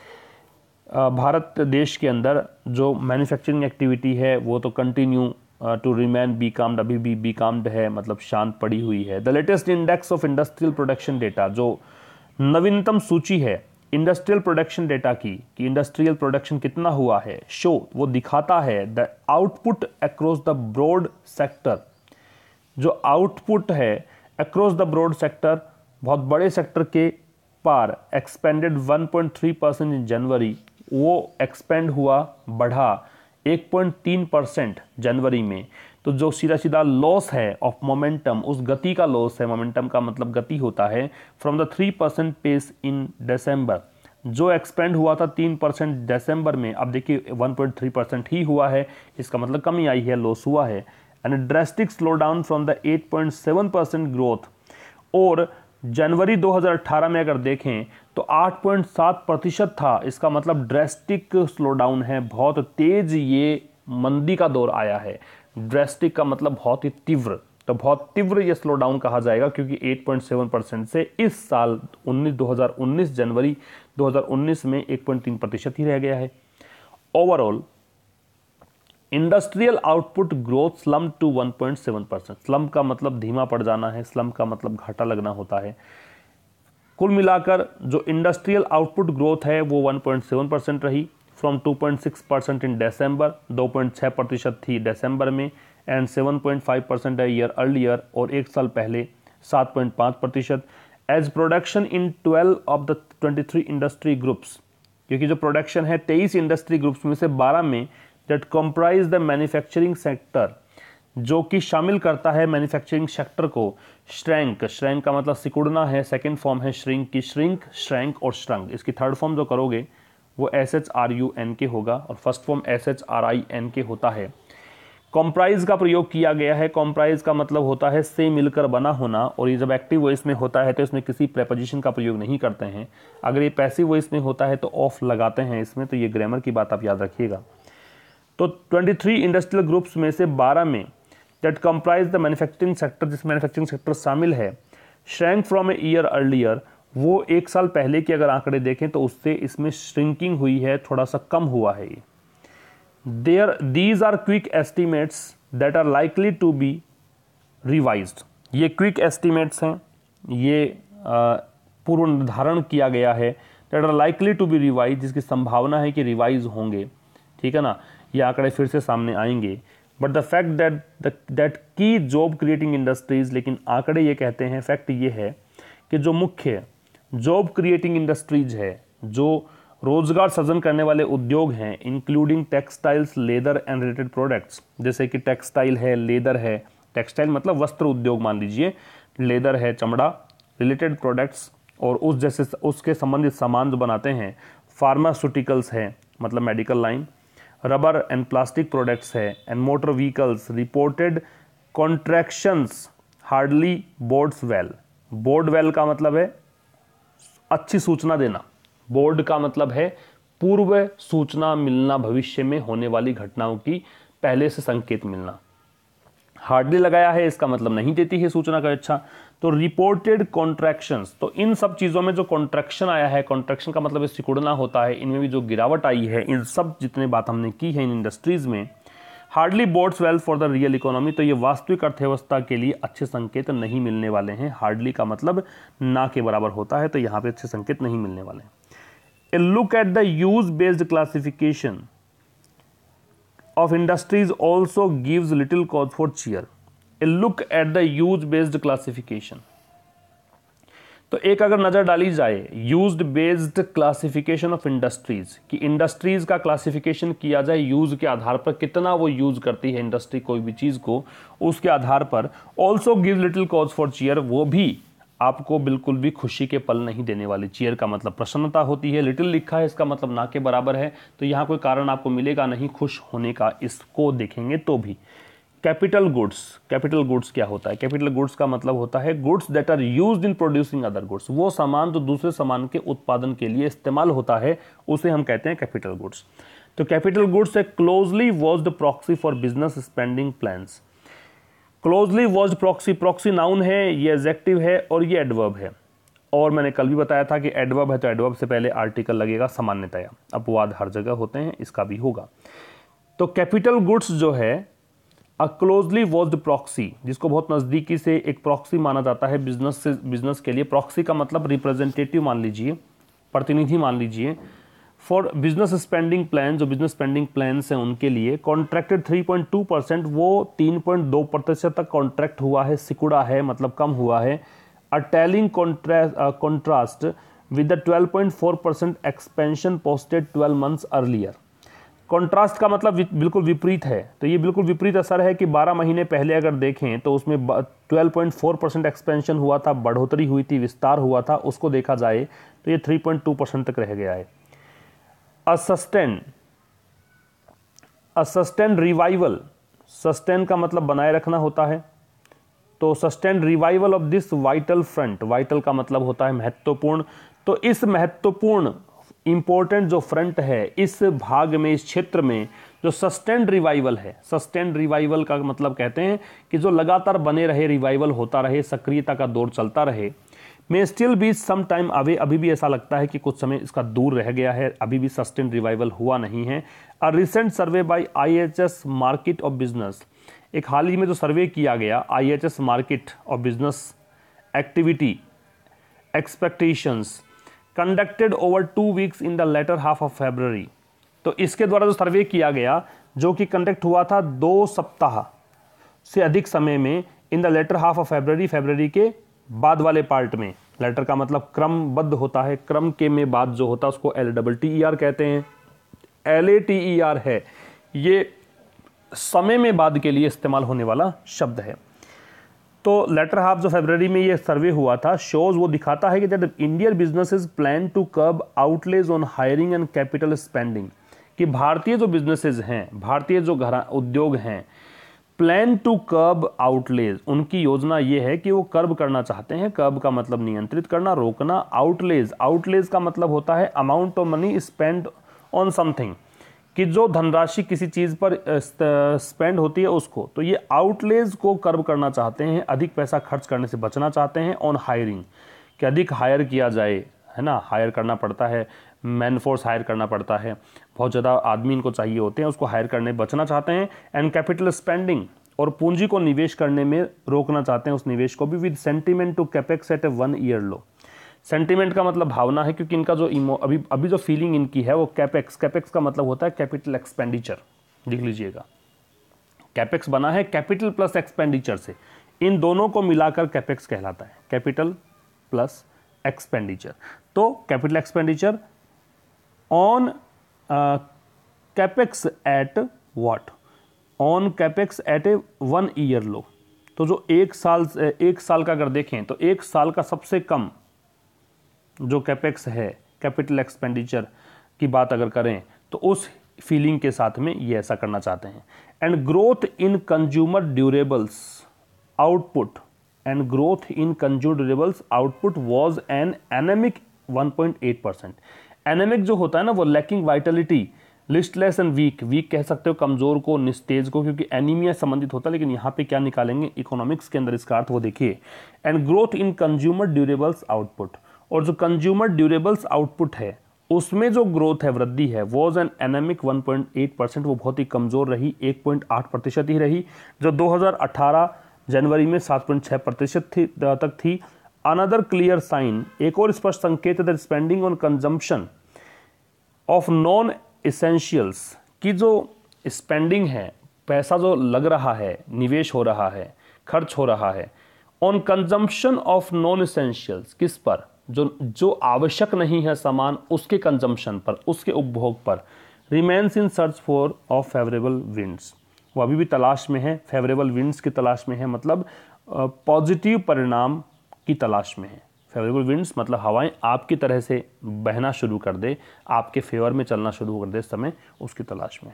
भारत देश के अंदर जो manufacturing activity है वो तो continue to remain be calmed, अभी भी बी काम्ड है, मतलब शांत पड़ी हुई है। The latest index of industrial production data, जो नवीनतम सूची है इंडस्ट्रियल प्रोडक्शन डेटा की, कि इंडस्ट्रियल प्रोडक्शन कितना हुआ है, शो वो दिखाता है the output across the broad sector, जो आउटपुट है अक्रॉस द ब्रॉड सेक्टर, बहुत बड़े सेक्टर के पार, expanded one point three percent in January, वो एक्सपेंड हुआ, बढ़ा एक पॉइंट थ्री परसेंट जनवरी में। तो जो सीधा सीधा लॉस है ऑफ मोमेंटम, उस गति का लॉस है, मोमेंटम का मतलब गति होता है, from the three percent pace in December, जो एक्सपेंड हुआ था तीन परसेंट दिसंबर में, अब देखिए वन पॉइंट थ्री परसेंट ही हुआ है, इसका मतलब कमी आई है, लॉस हुआ है। And drastic slow down from the eight point seven percent growth, और जनवरी दो हज़ार अठारह में अगर देखें तो आठ पॉइंट सात प्रतिशत था, इसका मतलब ड्रेस्टिक स्लो डाउन है, बहुत तेज ये मंदी का दौर आया है। ड्रेस्टिक का मतलब बहुत ही तीव्र, तो बहुत तीव्र ये स्लो डाउन कहा जाएगा क्योंकि आठ पॉइंट सात परसेंट से इस साल उन्नीस दो हज़ार उन्नीस जनवरी दो हज़ार उन्नीस में एक पॉइंट तीन प्रतिशत ही रह गया है। Overall industrial output growth slump to one point seven percent. Slump का मतलब धीमा पड़ जाना है, स्लम्प का मतलब घाटा लगना होता है। कुल मिलाकर जो इंडस्ट्रियल आउटपुट ग्रोथ है वो वन पॉइंट सेवन परसेंट रही, from two point six percent in December, दो पॉइंट सिक्स प्रतिशत थी दिसंबर में, and seven point five percent है ईयर अर्लियर, और एक साल पहले सात पॉइंट फाइव प्रतिशत। As production in twelve of the twenty three industry groups, क्योंकि जो प्रोडक्शन है तेईस इंडस्ट्री ग्रुप्स में से बारह में, that comprise the manufacturing sector, जो कि शामिल करता है मैन्युफैक्चरिंग सेक्टर को, श्रैंक, श्रैंक का मतलब सिकुड़ना है, सेकेंड फॉर्म है श्रिंक की, श्रिंक, श्रैंक और श्रंक। इसकी थर्ड फॉर्म जो करोगे वो S H R U N K होगा और first form S H R I N K होता है। कॉम्प्राइज का प्रयोग किया गया है। कॉम्प्राइज का मतलब होता है से मिलकर बना होना, और ये जब एक्टिव वॉइस में होता है तो इसमें किसी प्रेपोजिशन का प्रयोग नहीं करते हैं। अगर ये पैसिव वॉइस में होता है तो ऑफ लगाते हैं इसमें, तो ये ग्रामर की बात आप याद रखिएगा। तो तेईस इंडस्ट्रियल ग्रुप्स में से बारह में that comprise the manufacturing sector, जिस मैन्युफैक्चरिंग सेक्टर शामिल है, shrank from a year earlier, वो एक साल पहले के अगर आंकड़े देखें तो उससे इसमें श्रिंकिंग हुई है, थोड़ा सा कम हुआ है ये। There these are quick estimates that are likely to be revised. ये क्विक एस्टिमेट्स हैं, ये पूर्व निर्धारण किया गया है, that are likely to be revise, जिसकी संभावना है कि रिवाइज होंगे, ठीक है ना, ये आंकड़े फिर से सामने आएंगे। But the fact that that की जॉब क्रिएटिंग इंडस्ट्रीज, लेकिन आंकड़े ये कहते हैं, फैक्ट ये है कि जो मुख्य जॉब क्रिएटिंग इंडस्ट्रीज है, जो रोजगार सृजन करने वाले उद्योग हैं, including textiles, leather and related products, जैसे कि टेक्सटाइल है, लेदर है, टेक्सटाइल मतलब वस्त्र उद्योग मान लीजिए, लेदर है चमड़ा, रिलेटेड प्रोडक्ट्स और उस जैसे उसके संबंधित सामान जो बनाते हैं, फार्मास्यूटिकल्स है मतलब medical line, rubber and plastic products है, and motor vehicles reported contractions hardly bodes well. Bode well का मतलब है अच्छी सूचना देना, बोर्ड का मतलब है पूर्व सूचना मिलना, भविष्य में होने वाली घटनाओं की पहले से संकेत मिलना। हार्डली लगाया है इसका मतलब नहीं देती है सूचना का अच्छा। तो रिपोर्टेड कॉन्ट्रैक्शंस, तो इन सब चीज़ों में जो कॉन्ट्रैक्शन आया है, कॉन्ट्रैक्शन का मतलब सिकुड़ना होता है, इनमें भी जो गिरावट आई है, इन सब जितने बात हमने की है इन इंडस्ट्रीज़ में, hardly bodes well for the real economy, तो ये वास्तविक अर्थव्यवस्था के लिए अच्छे संकेत नहीं मिलने वाले हैं। हार्डली का मतलब ना के बराबर होता है, तो यहाँ पे अच्छे संकेत नहीं मिलने वाले हैं। A look at the use based classification of industries also gives little cause for cheer. A look at the use based classification. तो एक अगर नज़र डाली जाए used based classification of industries, कि इंडस्ट्रीज का क्लासिफिकेशन किया जाए यूज के आधार पर, कितना वो यूज करती है इंडस्ट्री कोई भी चीज़ को, उसके आधार पर also give little cause for cheer, वो भी आपको बिल्कुल भी खुशी के पल नहीं देने वाली। चीयर का मतलब प्रसन्नता होती है, लिटिल लिखा है इसका मतलब ना के बराबर है, तो यहाँ कोई कारण आपको मिलेगा नहीं खुश होने का, इसको देखेंगे तो भी। कैपिटल गुड्स, कैपिटल गुड्स क्या होता है? कैपिटल गुड्स का मतलब होता है goods that are used in producing other goods, वो सामान जो दूसरे सामान के उत्पादन के लिए इस्तेमाल होता है उसे हम कहते हैं कैपिटल गुड्स। तो capital goods a closely watched proxy for business spending plans. Closely watched proxy, proxy noun है, ये एडजेक्टिव है और ये एडवर्ब है। और मैंने कल भी बताया था कि एडवर्ब है तो एडवर्ब से पहले आर्टिकल लगेगा सामान्यतया, अपवाद हर जगह होते हैं, इसका भी होगा। तो कैपिटल गुड्स जो है अ क्लोजली वॉच्ड प्रॉक्सी, जिसको बहुत नज़दीकी से एक प्रॉक्सी माना जाता है बिजनेस से, बिजनेस के लिए। प्रॉक्सी का मतलब रिप्रेजेंटेटिव मान लीजिए, प्रतिनिधि मान लीजिए। फॉर बिजनेस स्पेंडिंग प्लान, जो बिजनेस स्पेंडिंग प्लान्स हैं उनके लिए contracted three point two percent, वो तीन पॉइंट दो प्रतिशत तक कॉन्ट्रैक्ट हुआ है, सिकुड़ा है, मतलब कम हुआ है। A telling contrast with the twelve point four percent expansion posted twelve months earlier. Contrast का मतलब बिल्कुल विपरीत है, तो ये बिल्कुल विपरीत असर है कि बारह महीने पहले अगर देखें तो उसमें twelve point four percent expansion हुआ था, बढ़ोतरी हुई थी, विस्तार हुआ था, उसको देखा जाए तो ये थ्री पॉइंट टू परसेंट तक रह गया है। A sustain, a sustain revival, sustain का मतलब बनाए रखना होता है, तो sustain revival of this vital front, vital का मतलब होता है महत्वपूर्ण, तो इस महत्वपूर्ण इंपॉर्टेंट जो फ्रंट है इस भाग में, इस क्षेत्र में जो सस्टेन्ड रिवाइवल है, सस्टेन्ड रिवाइवल का मतलब कहते हैं कि जो लगातार बने रहे, रिवाइवल होता रहे, सक्रियता का दौर चलता रहे। May still be some time away, अभी भी ऐसा लगता है कि कुछ समय इसका दूर रह गया है, अभी भी सस्टेन्ड रिवाइवल हुआ नहीं है। A recent survey by I H S Markit of business, एक हाल ही में जो सर्वे किया गया I H S Markit of business activity expectations conducted over two weeks in the latter half of February, तो इसके द्वारा जो सर्वे किया गया जो कि कंडक्ट हुआ था दो सप्ताह से अधिक समय में, in the latter half of February, February के बाद वाले पार्ट में। लेटर का मतलब क्रमबद्ध होता है, क्रम के में बाद जो होता है उसको L double T E R कहते हैं, L A T E R है, ये समय में बाद के लिए इस्तेमाल होने वाला शब्द है। तो लेटर हाफ जो फरवरी में ये सर्वे हुआ था शोज, वो दिखाता है कि that Indian businesses plan to curb outlays on hiring and capital spending, कि भारतीय जो बिजनेसेस हैं, भारतीय जो घर उद्योग हैं, प्लान टू कर्ब आउटलेज, उनकी योजना ये है कि वो कर्ब करना चाहते हैं। कर्ब का मतलब नियंत्रित करना, रोकना। आउटलेज, आउटलेज का मतलब होता है amount of money spend on something, कि जो धनराशि किसी चीज़ पर स्पेंड होती है उसको, तो ये आउटलेज को कर्ब करना चाहते हैं, अधिक पैसा खर्च करने से बचना चाहते हैं। ऑन हायरिंग, कि अधिक हायर किया जाए, है ना, हायर करना पड़ता है, मैन फोर्स हायर करना पड़ता है, बहुत ज़्यादा आदमी इनको चाहिए होते हैं, उसको हायर करने बचना चाहते हैं। एंड कैपिटल स्पेंडिंग, और पूंजी को निवेश करने में रोकना चाहते हैं, उस निवेश को भी। With sentiment to capex at a one year low, sentiment का मतलब भावना है, क्योंकि इनका जो इमो अभी अभी जो फीलिंग इनकी है वो कैपेक्स, कैपेक्स का मतलब होता है कैपिटल एक्सपेंडिचर, लिख लीजिएगा। कैपेक्स बना है कैपिटल प्लस एक्सपेंडिचर से, इन दोनों को मिलाकर कैपेक्स कहलाता है, कैपिटल प्लस एक्सपेंडिचर। तो capital expenditure on capex at what, on capex at a one year low, तो जो एक साल एक साल का अगर देखें तो एक साल का सबसे कम जो कैपेक्स है, कैपिटल एक्सपेंडिचर की बात अगर करें तो उस फीलिंग के साथ में ये ऐसा करना चाहते हैं। And growth in consumer durables output, and growth in consumer durables output was an anaemic one point eight percent. Anaemic जो होता है ना, वो lacking vitality, listless and weak, weak कह सकते हो कमज़ोर को, निस्तेज को, क्योंकि एनीमिया संबंधित होता है, लेकिन यहाँ पे क्या निकालेंगे इकोनॉमिक्स के अंदर इसका अर्थ वो देखिए। And growth in consumer durables output, और जो कंज्यूमर ड्यूरेबल्स आउटपुट है उसमें जो ग्रोथ है, वृद्धि है, was an anaemic one point eight percent, वो बहुत ही कमज़ोर रही, एक पॉइंट आठ प्रतिशत ही रही, जो दो हज़ार अठारह जनवरी में सात पॉइंट छह प्रतिशत थी तक थी। अनदर क्लियर साइन, एक और स्पष्ट संकेत है, spending on consumption of non essentials, की जो स्पेंडिंग है, पैसा जो लग रहा है, निवेश हो रहा है, खर्च हो रहा है, on consumption of non essentials, किस पर, जो जो आवश्यक नहीं है सामान, उसके कंजम्पशन पर, उसके उपभोग पर, remains in search for of favourable winds, वो अभी भी तलाश में है, फेवरेबल विंड्स की तलाश में है, मतलब पॉजिटिव परिणाम की तलाश में है। फेवरेबल विंड्स मतलब हवाएं आपकी तरह से बहना शुरू कर दे, आपके फेवर में चलना शुरू कर दे इस समय, उसकी तलाश में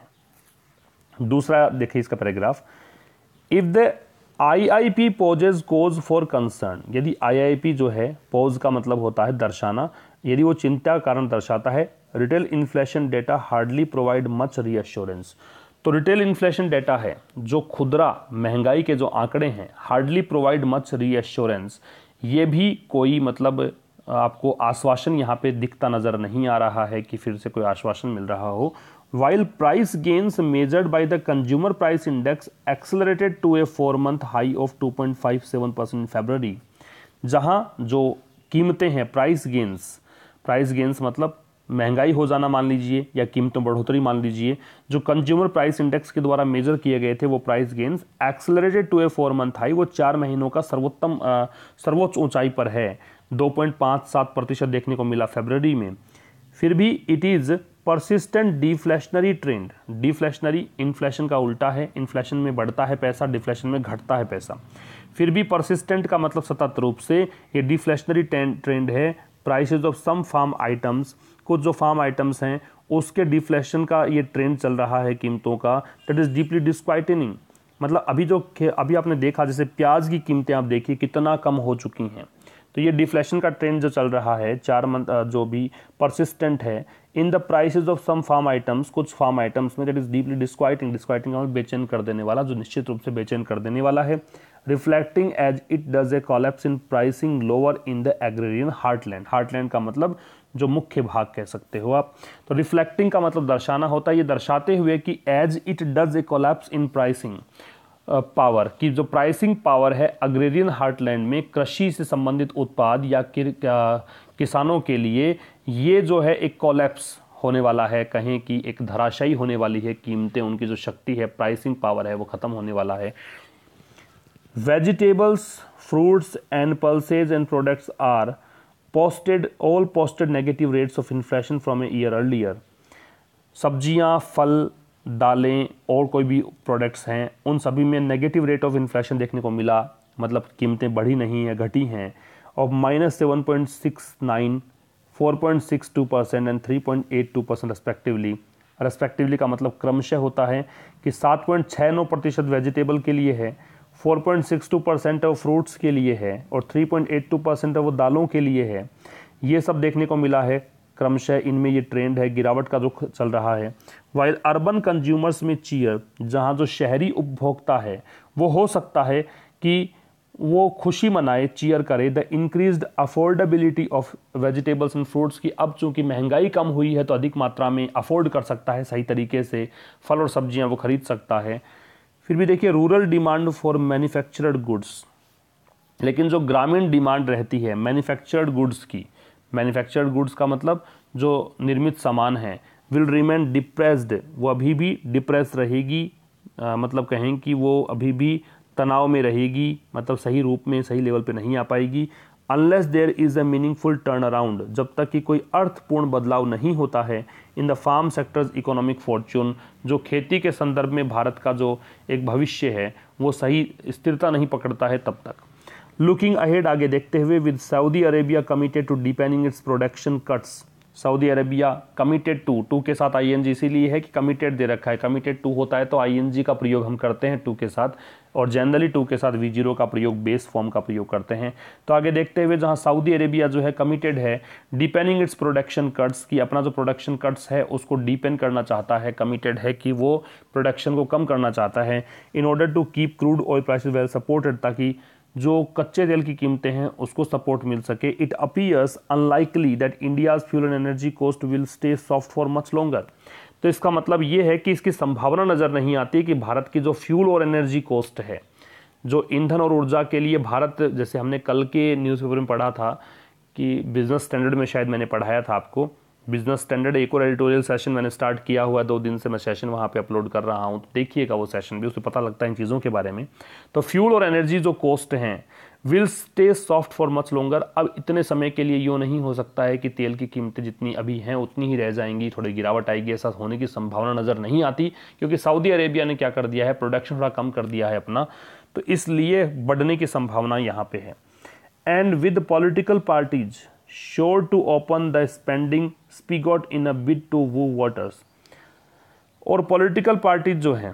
है। दूसरा देखिए इसका paragraph, if the I I P poses cause for concern, यदि आई आई पी जो है, पोज का मतलब होता है दर्शाना, यदि वो चिंता का कारण दर्शाता है, retail inflation data hardly provide much reassurance, तो रिटेल इन्फ्लेशन डेटा है, जो खुदरा महंगाई के जो आंकड़े हैं, हार्डली प्रोवाइड मच रीअश्योरेंस, ये भी कोई मतलब आपको आश्वासन यहाँ पे दिखता नज़र नहीं आ रहा है कि फिर से कोई आश्वासन मिल रहा हो। While price gains measured by the consumer price index accelerated to a four month high of two point five seven percent in February, जहाँ जो कीमतें हैं, प्राइस गेन्स, प्राइस गेन्स मतलब महंगाई हो जाना मान लीजिए, या कीमतों बढ़ोतरी मान लीजिए, जो कंज्यूमर प्राइस इंडेक्स के द्वारा मेजर किए गए थे, वो price gains accelerated to a four month high, वो चार महीनों का सर्वोत्तम सर्वोच्च ऊंचाई पर है, दो पॉइंट पाँच सात प्रतिशत देखने को मिला फरवरी में। फिर भी it is persistent deflationary trend, deflationary inflation का उल्टा है, इन्फ्लेशन में बढ़ता है पैसा, डिफ्लेशन में घटता है पैसा, फिर भी परसिस्टेंट का मतलब सतत रूप से ये डिफ्लेशनरी ट्रेंड है। Prices of some farm items, कुछ जो फार्म आइटम्स हैं उसके डिफ्लेशन का ये ट्रेंड चल रहा है कीमतों का, दैट इज डीपली डिस्क्वाइटनिंग, मतलब अभी जो अभी आपने देखा जैसे प्याज की कीमतें आप देखिए कितना कम हो चुकी हैं, तो ये डिफ्लेशन का ट्रेंड जो चल रहा है चार मंथ जो भी परसिस्टेंट है in the prices of some farm items, कुछ फार्म आइटम्स में, that is deeply disquieting, disquieting और बेचैन कर देने वाला, जो निश्चित रूप से बेचैन कर देने वाला है। Reflecting as it does a collapse in pricing lower in the agrarian heartland, heartland का मतलब जो मुख्य भाग कह सकते हो आप, तो रिफ्लेक्टिंग का मतलब दर्शाना होता है, ये दर्शाते हुए कि as it does a collapse in pricing power, की जो प्राइसिंग पावर है अग्रेरियन हार्टलैंड में कृषि से संबंधित उत्पाद या किसानों के लिए, ये जो है एक कोलैप्स होने वाला है, कहें कि एक धराशायी होने वाली है, कीमतें, उनकी जो शक्ति है, प्राइसिंग पावर है, वो खत्म होने वाला है। Vegetables, fruits and pulses and products are posted all posted negative rates of inflation from a year earlier, सब्जियां, फल, दालें और कोई भी प्रोडक्ट्स हैं उन सभी में नेगेटिव रेट ऑफ इन्फ्लेशन देखने को मिला, मतलब कीमतें बढ़ी नहीं हैं, घटी हैं, और minus seven point six nine, four point six two percent and three point eight two percent respectively. Respectively का मतलब क्रमशः होता है कि सात पॉइंट छः नौ प्रतिशत वेजिटेबल के लिए है, four point six two percent वो फ्रूट्स के लिए है, और three point eight two percent वो दालों के लिए है। ये सब देखने को मिला है क्रमशः, इनमें ये ट्रेंड है, गिरावट का जो चल रहा है। वाइल अर्बन कंज्यूमर्स में चीयर, जहाँ जो शहरी उपभोक्ता है वो हो सकता है कि वो खुशी मनाए, चीयर करे the increased affordability of vegetables and fruits की, अब चूंकि महंगाई कम हुई है तो अधिक मात्रा में अफोर्ड कर सकता है, सही तरीके से फल और सब्जियां वो खरीद सकता है। फिर भी देखिए rural demand for manufactured goods, लेकिन जो ग्रामीण डिमांड रहती है मैन्युफैक्चर्ड गुड्स की, मैन्युफैक्चर्ड गुड्स का मतलब जो निर्मित सामान है, विल रिमेन डिप्रेस्ड, वो अभी भी डिप्रेस रहेगी, आ, मतलब कहें कि वो अभी भी तनाव में रहेगी, मतलब सही रूप में सही लेवल पे नहीं आ पाएगी। Unless there is a meaningful turn around, जब तक कि कोई अर्थपूर्ण बदलाव नहीं होता है in the farm sectors economic fortune, जो खेती के संदर्भ में भारत का जो एक भविष्य है वो सही स्थिरता नहीं पकड़ता है तब तक। लुकिंग अहेड, आगे देखते हुए, with Saudi Arabia committed to deepening its production cuts, Saudi Arabia committed to, to के साथ आईएनजी इसीलिए है कि कमिटेड दे रखा है, कमिटेड टू होता है तो आईएनजी का प्रयोग हम करते हैं टू के साथ, और जनरली टू के साथ वी जीरो का प्रयोग बेस फॉर्म का प्रयोग करते हैं। तो आगे देखते हुए जहां सऊदी अरेबिया जो है कमिटेड है डिपेनिंग इट्स प्रोडक्शन कट्स, की अपना जो प्रोडक्शन कट्स है उसको डिपेंड करना चाहता है, कमिटेड है कि वो प्रोडक्शन को कम करना चाहता है in order to keep crude oil prices well supported, ताकि जो कच्चे तेल की कीमतें हैं उसको सपोर्ट मिल सके। It appears unlikely that India's fuel and energy cost will stay soft for much longer. तो इसका मतलब ये है कि इसकी संभावना नज़र नहीं आती कि भारत की जो फ्यूल और एनर्जी कॉस्ट है, जो ईंधन और ऊर्जा के लिए भारत, जैसे हमने कल के न्यूज़पेपर में पढ़ा था कि बिजनेस स्टैंडर्ड में शायद मैंने पढ़ाया था आपको, बिजनेस स्टैंडर्ड एक और एडिटोरियल सेशन मैंने स्टार्ट किया हुआ है, दो दिन से मैं सेशन वहाँ पे अपलोड कर रहा हूँ, तो देखिएगा वो सेशन भी, उससे पता लगता है इन चीज़ों के बारे में। तो फ्यूल और एनर्जी जो कॉस्ट हैं will stay soft for much longer, अब इतने समय के लिए यूँ नहीं हो सकता है कि तेल की कीमतें जितनी अभी हैं उतनी ही रह जाएंगी, थोड़ी गिरावट आएगी, ऐसा होने की संभावना नज़र नहीं आती, क्योंकि सऊदी अरेबिया ने क्या कर दिया है, प्रोडक्शन थोड़ा कम कर दिया है अपना, तो इसलिए बढ़ने की संभावना यहाँ पे है। And with political parties sure to open the spending spigot in a bid to woo voters। और पॉलिटिकल पार्टी जो है,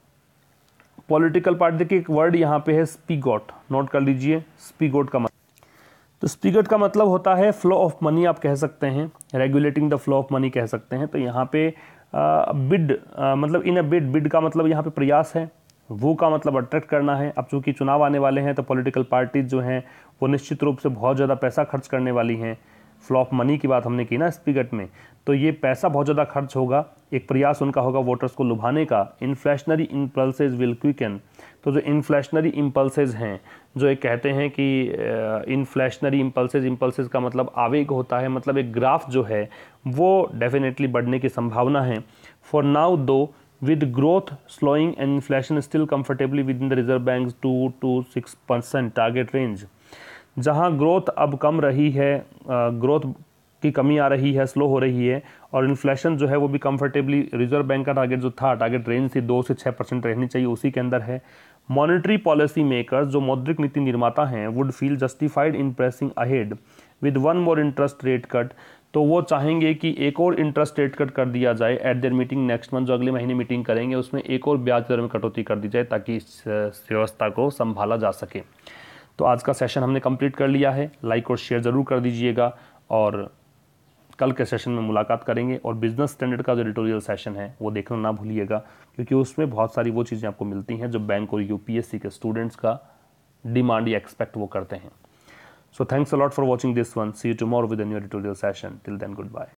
पॉलिटिकल पार्टी देखिए एक वर्ड यहाँ पे है स्पीगॉट, नोट कर लीजिए स्पीगॉट का मतलब, तो स्पीगॉट का मतलब होता है फ्लो ऑफ मनी, आप कह सकते हैं regulating the flow of money कह सकते हैं। तो यहाँ पे बिड मतलब इन अ बिड, बिड का मतलब यहाँ पे प्रयास है, वो का मतलब अट्रैक्ट करना है। अब चूंकि चुनाव आने वाले हैं तो पॉलिटिकल पार्टीज जो हैं वो निश्चित रूप से बहुत ज़्यादा पैसा खर्च करने वाली हैं। फ्लो ऑफ मनी की बात हमने की ना स्पीगट में, तो ये पैसा बहुत ज़्यादा खर्च होगा, एक प्रयास उनका होगा वोटर्स को लुभाने का। इन्फ्लेशनरी इम्पल्सेज विल क्विकन, तो जो इन्फ्लेशनरी इम्पल्सेज हैं, जो एक कहते हैं कि इन्फ्लेशनरी इम्पल्सेज, इम्पल्सेज का मतलब आवेग होता है, मतलब एक ग्राफ जो है वो डेफिनेटली बढ़ने की संभावना है। For now though with growth slowing and inflation still comfortably within the Reserve Bank's two to six percent target range, जहां ग्रोथ अब कम रही है, ग्रोथ की कमी आ रही है, स्लो हो रही है, और इन्फ्लेशन जो है वो भी कंफर्टेबली रिजर्व बैंक का टारगेट जो था, टारगेट रेंज थी दो से छः परसेंट रहनी चाहिए, उसी के अंदर है। मॉनेटरी पॉलिसी मेकर्स, जो मौद्रिक नीति निर्माता हैं, would feel justified in pressing ahead with one more interest rate cut, तो वो चाहेंगे कि एक और इंटरेस्ट रेट कट कर दिया जाए at their meeting next month, जो अगले महीने मीटिंग करेंगे उसमें एक और ब्याज दर में कटौती कर दी जाए ताकि इस व्यवस्था को संभाला जा सके। तो आज का सेशन हमने कंप्लीट कर लिया है, लाइक और शेयर ज़रूर कर दीजिएगा, और कल के सेशन में मुलाकात करेंगे। और बिजनेस स्टैंडर्ड का जो एडिटोरियल सेशन है वो देखना ना भूलिएगा, क्योंकि उसमें बहुत सारी वो चीज़ें आपको मिलती हैं जो बैंक और यूपीएससी के स्टूडेंट्स का डिमांड या एक्सपेक्ट वो करते हैं। So thanks a lot for watching this one. See you tomorrow with a new editorial session. Till then, goodbye.